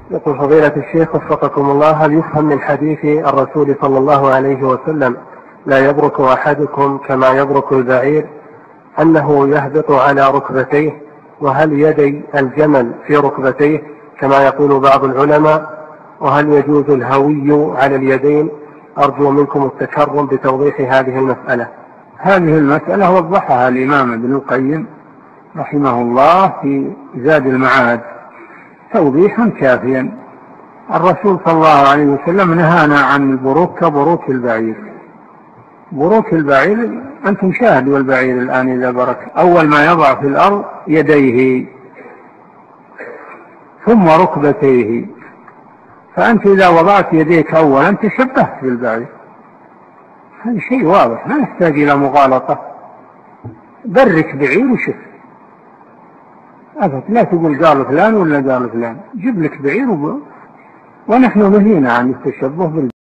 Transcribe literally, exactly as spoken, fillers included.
يقول فضيلة الشيخ وفقكم الله، هل يفهم من حديث الرسول صلى الله عليه وسلم لا يبرك أحدكم كما يبرك البعير أنه يهبط على ركبتيه؟ وهل يدي الجمل في ركبتيه كما يقول بعض العلماء؟ وهل يجوز الهوي على اليدين؟ أرجو منكم التكرم بتوضيح هذه المسألة. هذه المسألة وضحها الإمام ابن القيم رحمه الله في زاد المعاد توضيحا كافيا. الرسول صلى الله عليه وسلم نهانا عن البروك كبروك البعير. بروك البعير أنتم شاهدوا البعير الآن إذا برك أول ما يضع في الأرض يديه ثم ركبتيه، فأنت إذا وضعت يديك أولا تشبهت بالبعير. هذا شيء واضح ما يحتاج إلى مغالطة. برك بعير وشف أبد، لا تقول قال فلان ولا قال فلان، جيب لك بعير وب... ونحن نهينا عن التشبه بالبعير.